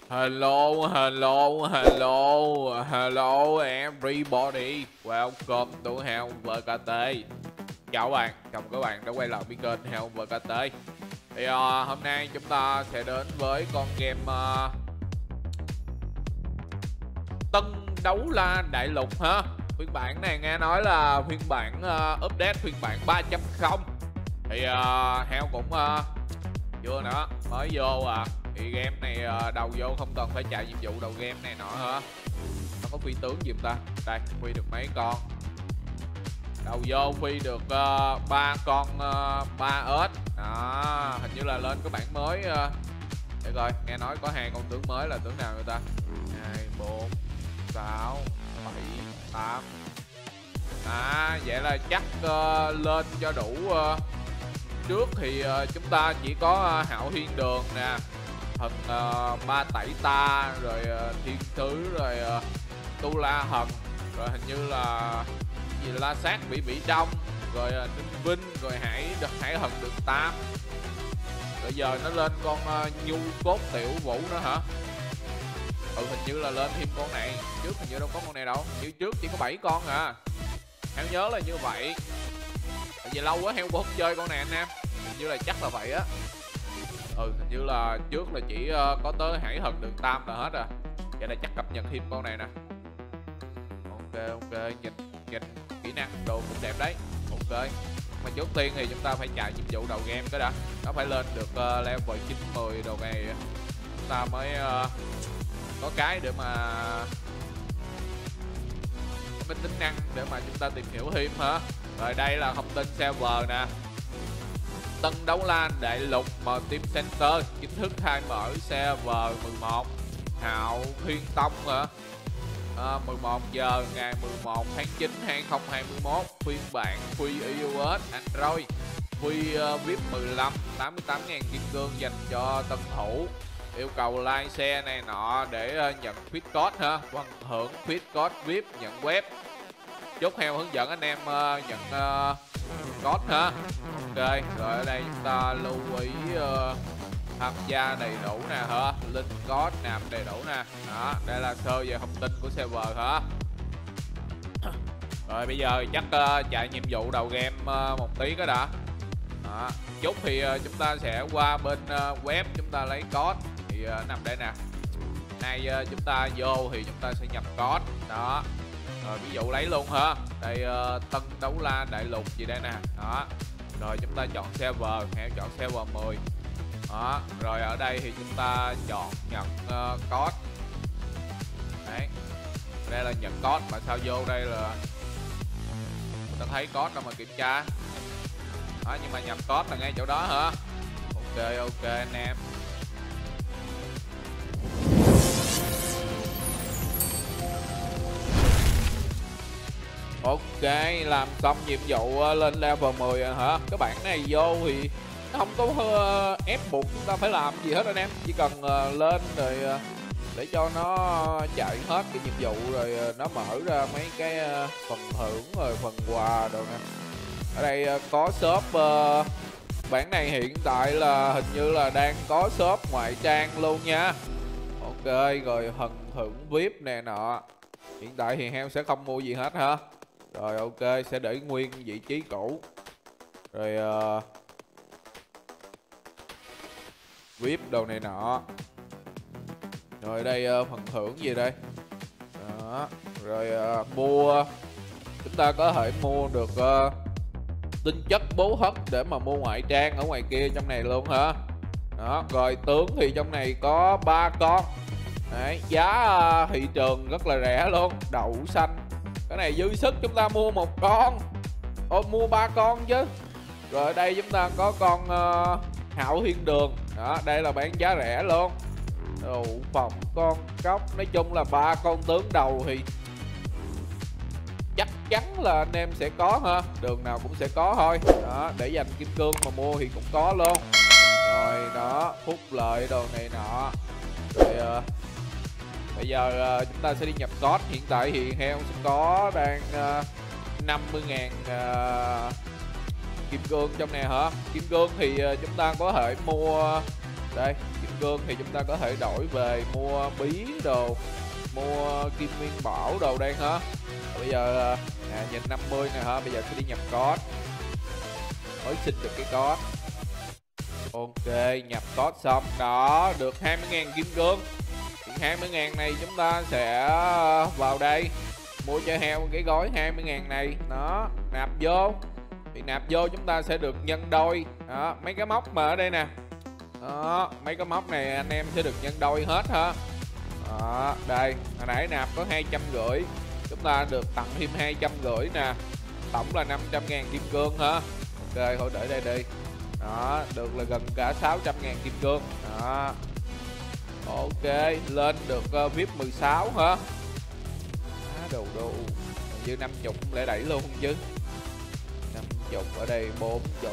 Hello, hello, hello, hello everybody. Welcome to Hell VKT. Chào bạn, chào các bạn đã quay lại với kênh Hell VKT. Thì hôm nay chúng ta sẽ đến với con game Tân Đấu La Đại Lục ha. Phiên bản này nghe nói là phiên bản update phiên bản 3.0. Thì Hell cũng chưa nữa, mới vô à. Thì game này đầu vô không cần phải chạy nhiệm vụ đầu game này nọ hả? Nó có phi tướng gì không ta? Đây, phi được mấy con. Đầu vô phi được 3 con 3 ếch. Đó, hình như là lên cái bản mới. Để coi, nghe nói có 2 con tướng mới là tướng nào người ta? 2, 4, 6, 7, 8. Vậy là chắc lên cho đủ. Trước thì chúng ta chỉ có Hạo Thiên Đường nè, thần Ba Tẩy Ta, rồi Thiên Thứ, rồi Tu La Hần, rồi hình như là gì La Sát Bỉ Đông, rồi Ninh Vinh, rồi Hải Hần Đường Tam. Bây giờ nó lên con Nhu Cốt Tiểu Vũ nữa hả? Hình như là lên thêm con này. Trước hình như đâu có con này đâu, như trước chỉ có 7 con à. Heo nhớ là như vậy. Tại vì lâu quá Heo cũng không chơi con này anh em. Hình như là chắc là vậy á. Hình như là trước là chỉ có tới Hải Hần Đường Tam là hết à. Vậy là chắc cập nhật thêm con này nè. Ok, nhìn kỹ năng đồ cũng đẹp đấy. Ok. Mà trước tiên thì chúng ta phải chạy nhiệm vụ đầu game cái đã. Nó phải lên được level 9, 10 đồ này chúng ta mới có cái để mà có cái tính năng để mà chúng ta tìm hiểu thêm hả. Rồi đây là thông tin server nè. Tân Đấu La Đại Lục mà Team Center chính thức khai mở server 11 Hạo Thiên Tông hả? 11 giờ ngày 11 tháng 9 2021. Phiên bản Free iOS Android Free VIP 15 88.000 kim cương dành cho tân thủ. Yêu cầu like share này nọ để nhận fit code ha, phần hưởng fit code VIP nhận web. Chốt Heo hướng dẫn anh em nhận code ha. Ok, rồi ở đây chúng ta lưu ý tham gia đầy đủ nè hả, link code nạp đầy đủ nè. Đó, đây là sơ về thông tin của server hả. Rồi bây giờ chắc chạy nhiệm vụ đầu game một tí cái đã. Đó, chút thì chúng ta sẽ qua bên web chúng ta lấy code thì nằm đây nè. Nay chúng ta vô thì chúng ta sẽ nhập code đó. Rồi ví dụ lấy luôn hả. Đây Tân Đấu La Đại Lục gì đây nè. Đó. Rồi chúng ta chọn server, Heo chọn server 10. Đó, rồi ở đây thì chúng ta chọn nhận code. Đấy. Đây là nhận code mà sao vô đây là chúng ta thấy code đâu mà kiểm tra. Đó, nhưng mà nhập code là ngay chỗ đó hả. Ok anh em. Ok, làm xong nhiệm vụ lên level 10 rồi hả? Cái bản này vô thì nó không có ép buộc chúng ta phải làm gì hết anh em. Chỉ cần lên rồi để cho nó chạy hết cái nhiệm vụ rồi nó mở ra mấy cái phần thưởng rồi phần quà đồ nè. Ở đây có shop bản này hiện tại là hình như là đang có shop ngoại trang luôn nha. Ok, rồi phần thưởng VIP nè nọ. Hiện tại thì Heo sẽ không mua gì hết hả? Rồi ok, sẽ để nguyên vị trí cũ. Rồi VIP đồ này nọ. Rồi đây phần thưởng gì đây. Đó. Rồi mua. Chúng ta có thể mua được tinh chất bố hấp để mà mua ngoại trang ở ngoài kia trong này luôn hả. Đó. Rồi tướng thì trong này có 3 con. Đấy, giá thị trường rất là rẻ luôn. Đậu xanh cái này dư sức chúng ta mua 1 con. Mua 3 con chứ. Rồi ở đây chúng ta có con Hạo Thiên Đường. Đó, đây là bán giá rẻ luôn. Đồ phòng con cóc. Nói chung là 3 con tướng đầu thì chắc chắn là anh em sẽ có ha. Đường nào cũng sẽ có thôi. Đó, để dành kim cương mà mua thì cũng có luôn. Rồi đó, phúc lợi đồ này nọ. Rồi bây giờ chúng ta sẽ đi nhập code. Hiện tại thì Heo sẽ có đang 50.000 kim cương trong này hả. Kim cương thì chúng ta có thể mua Đây, kim cương thì chúng ta có thể đổi về mua bí đồ, mua kim nguyên bảo đồ đây hả. Bây giờ nhìn 50 nè hả, bây giờ sẽ đi nhập code. Mới xin được cái code. Ok, nhập code xong. Đó, được 20.000 kim cương. Thì 20.000 này chúng ta sẽ vào đây mua cho heo cái gói 20.000 này. Đó, nạp vô. Thì nạp vô chúng ta sẽ được nhân đôi. Đó, mấy cái móc mà ở đây nè. Đó, mấy cái móc này anh em sẽ được nhân đôi hết hả. Đó, đây, hồi nãy nạp có 250, chúng ta được tặng thêm 250 nè. Tổng là 500.000 kim cương hả. Ok, thôi để đây đi. Đó, được là gần cả 600.000 kim cương. Đó. Ok, lên được VIP 16 hả. Đồ như 50 để đẩy luôn chứ. 50 ở đây 40.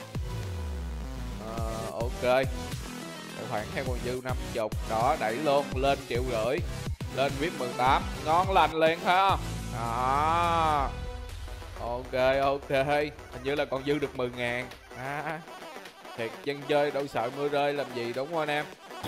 Ok. Tài khoản theo còn dư 50. Đó, đẩy luôn, lên 1,5 triệu. Lên VIP 18, ngon lành liền ha. Đó. Ok, hình như là còn dư được 10.000. Thiệt, dân chơi đâu sợ mưa rơi làm gì, đúng không anh em?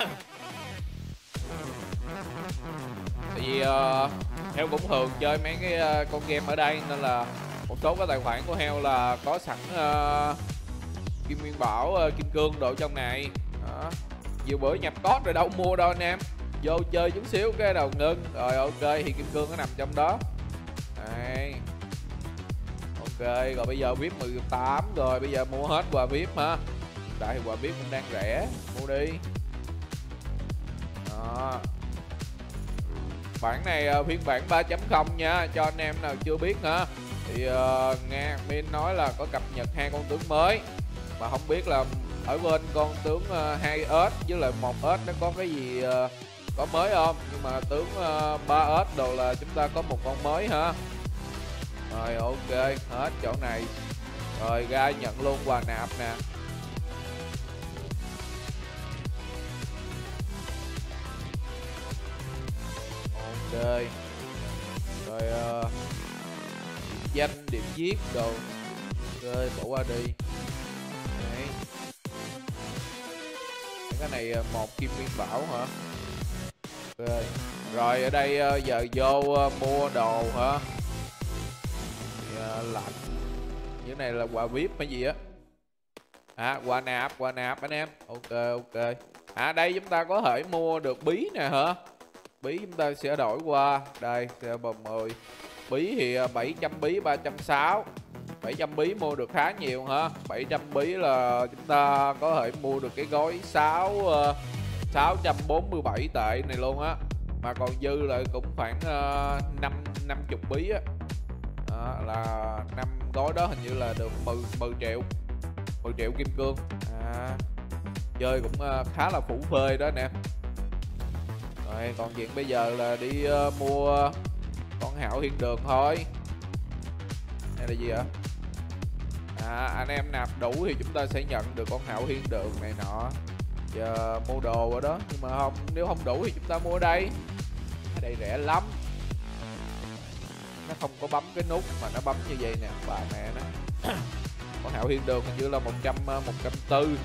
Tại vì heo cũng thường chơi mấy cái con game ở đây, nên là một số cái tài khoản của heo là có sẵn kim nguyên bảo, kim cương đồ trong này. Đó. Nhiều bữa nhập code rồi đâu mua đâu anh em, vô chơi chút xíu cái đầu ngưng rồi. Ok, thì kim cương nó nằm trong đó. Đây. Ok, rồi bây giờ VIP 18 rồi, bây giờ mua hết quà VIP hả. Tại thì quà VIP cũng đang rẻ, mua đi. Đó. Bản này phiên bản 3.0 nha, cho anh em nào chưa biết hả. Thì nghe Min nói là có cập nhật 2 con tướng mới, mà không biết là ở bên con tướng 2S với lại 1S nó có cái gì có mới không. Nhưng mà tướng 3S đồ là chúng ta có một con mới hả. Rồi ok, hết chỗ này. Rồi ra nhận luôn quà nạp nè. Ok. Rồi điểm danh, điểm giết đồ. Ok, bỏ qua đi. Đấy. Cái này một kim nguyên bảo hả. Ok. Rồi ở đây giờ vô mua đồ hả. Lạnh. Cái này là quà VIP hay gì á. Quà nạp anh em. Ok. Đây chúng ta có thể mua được bí nè hả. Bí chúng ta sẽ đổi qua đây, sẽ bầm 10. Bí thì 700 bí 360. 700 bí mua được khá nhiều hả. 700 bí là chúng ta có thể mua được cái gói 647 tệ này luôn á. Mà còn dư lại cũng khoảng 50 bí á. Đó, là 5 gói đó hình như là được 10 triệu. 10 triệu kim cương. Chơi cũng khá là phủ phê đó nè. Rồi còn chuyện bây giờ là đi mua con Hạo Thiên Đường thôi. Đây là gì ạ? Anh em nạp đủ thì chúng ta sẽ nhận được con Hạo Thiên Đường này nọ. Giờ mua đồ ở đó, nhưng mà không, nếu không đủ thì chúng ta mua ở đây. Ở đây rẻ lắm. Nó không có bấm cái nút mà nó bấm như vậy nè, bà mẹ nó. Con Hạo Thiên Đường hình như là 140.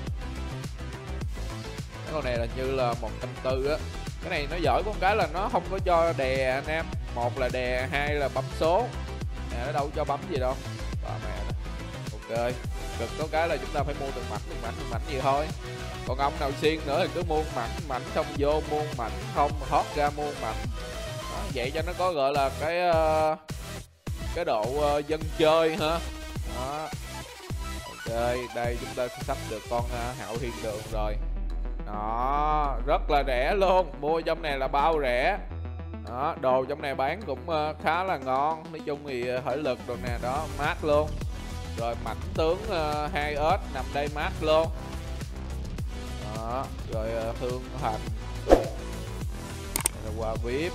Cái con này là như là 140 á. Cái này nó giỏi con cái là nó không có cho đè anh em. Một là đè, hai là bấm số. Nè, nó đâu cho bấm gì đâu. Bà mẹ đó. Ok. Cực có cái là chúng ta phải mua từng mảnh gì thôi. Còn ông nào xiên nữa thì cứ mua mảnh xong vô, mua mảnh không hót ra mua mảnh. Đó, vậy cho nó có gọi là cái độ dân chơi hả. Đó. Ok, đây chúng ta sắp được con Hạo Thiên Đường rồi. Đó, rất là rẻ luôn. Mua trong này là bao rẻ. Đó, đồ trong này bán cũng khá là ngon. Nói chung thì thể lực đồ nè, đó, mát luôn. Rồi mảnh tướng 2S nằm đây mát luôn. Đó, rồi Hương Hành. Đây là quà VIP.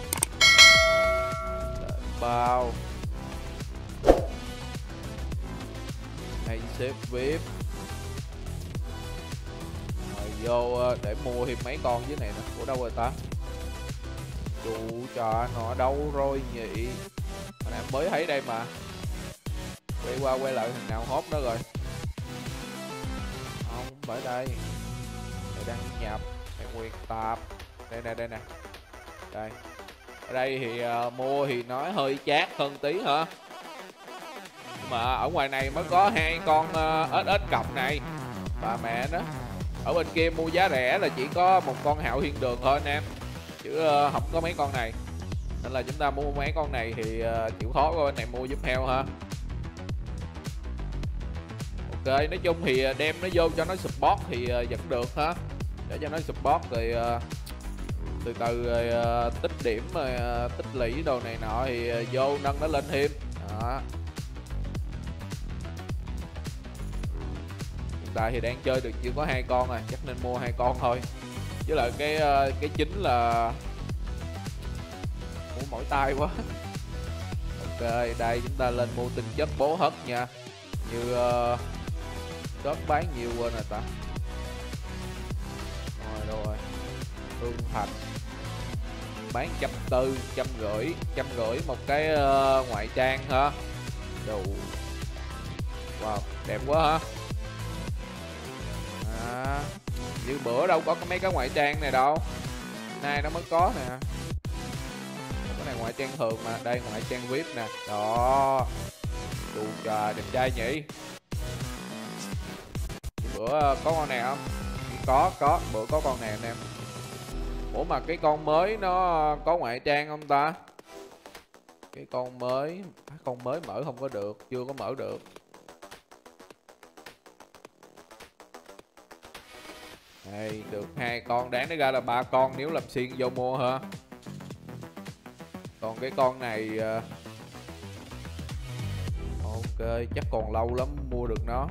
Bao. Hay xếp VIP. Rồi vô để mua thêm mấy con dưới này nè. Ủa đâu rồi ta? Chủ trò nó đâu rồi nhỉ? Hồi nãy mới thấy đây mà. Quay qua quay lại thằng nào hốt đó rồi. Không phải đây. Để đăng nhập để nguyện tập. Đây nè, đây nè. Đây. Ở đây thì mua thì nói hơi chát hơn tí hả. Mà ở ngoài này mới có 2 con ếch cọc này. Bà mẹ nó. Ở bên kia mua giá rẻ là chỉ có 1 con Hạo Thiên Đường thôi anh em. Chứ không có mấy con này. Nên là chúng ta mua mấy con này thì chịu khó qua bên này mua giúp heo ha. Ok, nói chung thì đem nó vô cho nó support thì vẫn được ha. Để cho nó support rồi từ từ rồi tích điểm rồi tích lũy đồ này nọ thì vô nâng nó lên thêm. Đó. Hiện tại thì đang chơi được chỉ có 2 con rồi, chắc nên mua 2 con thôi. Với lại cái chính là mua mỗi tay quá. Ok, đây chúng ta lên mua tinh chất bố hất nha. Như shop bán nhiều quên rồi ta. Rồi hương thạch bán 140, 150, 150 một cái ngoại trang hả. Đủ. Wow, đẹp quá hả. Như bữa đâu có mấy cái ngoại trang này đâu, nay nó mới có nè. Cái này ngoại trang thường mà, đây ngoại trang VIP nè. Đó. Đủ trời, đẹp trai nhỉ. Bữa có con này không? Có, bữa có con này anh em. Ủa mà cái con mới nó có ngoại trang không ta? Cái con mới mở không có được, chưa có mở được. Đây, được 2 con, đáng nói ra là 3 con nếu làm xuyên vô mua hả? Còn cái con này ok, chắc còn lâu lắm mua được nó.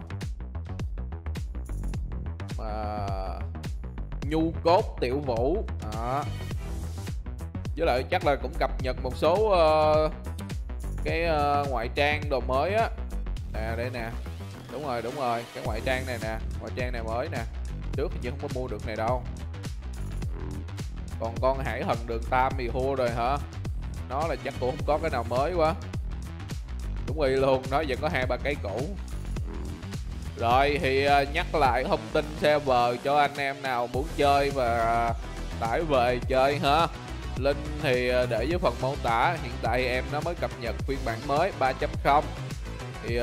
Mà nhu cốt tiểu vũ đó. Với lại chắc là cũng cập nhật một số cái ngoại trang đồ mới á. Nè đây nè. Đúng rồi, cái ngoại trang này nè, ngoại trang này mới nè. Trước thì không có mua được này đâu. Còn con Hải Thần Đường Tam thì thua rồi hả? Nó là chắc cũng không có cái nào mới quá. Đúng y luôn, nó vẫn có 2-3 cái cũ. Rồi thì nhắc lại thông tin server cho anh em nào muốn chơi và tải về chơi ha. Link thì để dưới phần mô tả. Hiện tại thì em nó mới cập nhật phiên bản mới 3.0. Thì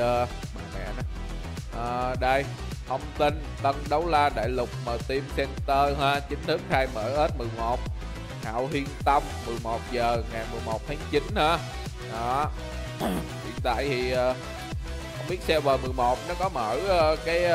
đây thông tin Tân Đấu La Đại Lục mở Team Center ha, chính thức khai mở S11 Hạo Thiên Tông 11 giờ ngày 11 tháng 9 ha. Đó. Hiện tại thì không biết server 11 nó có mở cái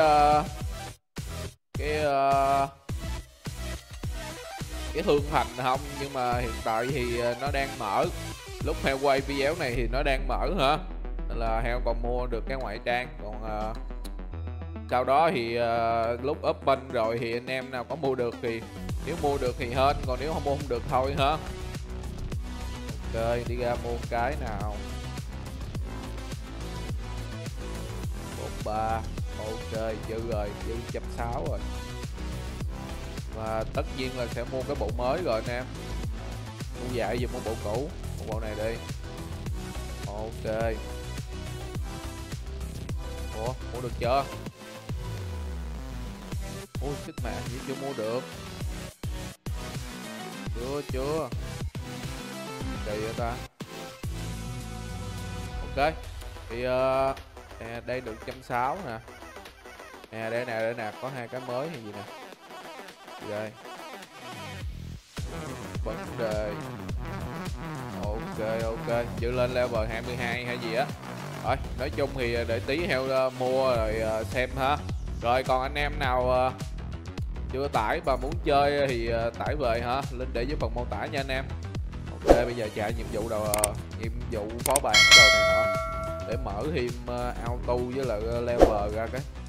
Hương Thành không, nhưng mà hiện tại thì nó đang mở. Lúc heo quay video này thì nó đang mở hả, nên là heo còn mua được cái ngoại trang. Còn sau đó thì lúc open rồi thì anh em nào có mua được thì nếu mua được thì hên, còn nếu không mua không được thôi hả. Ok, đi ra mua cái nào. 43. Ok, dư rồi, dư 160 rồi. Và tất nhiên là sẽ mua cái bộ mới rồi anh em. Mua dại gì mua bộ cũ, mua bộ này đi. Ok. Ủa, mua được chưa? Ôi, sức mạng gì chưa mua được. Chưa. Kỳ vậy ta. Ok. Thì đây được 160 nè. Nè, đây nè, có 2 cái mới hay gì nè. Đây. Vấn đề. Ok, giữ lên level 22 hay gì á. Rồi, nói chung thì để tí heo mua rồi xem ha. Rồi còn anh em nào chưa tải và muốn chơi thì tải về hả, link để dưới phần mô tả nha anh em. Ok, bây giờ chạy nhiệm vụ nhiệm vụ phó bản đồ này nọ để mở thêm auto với lại level ra cái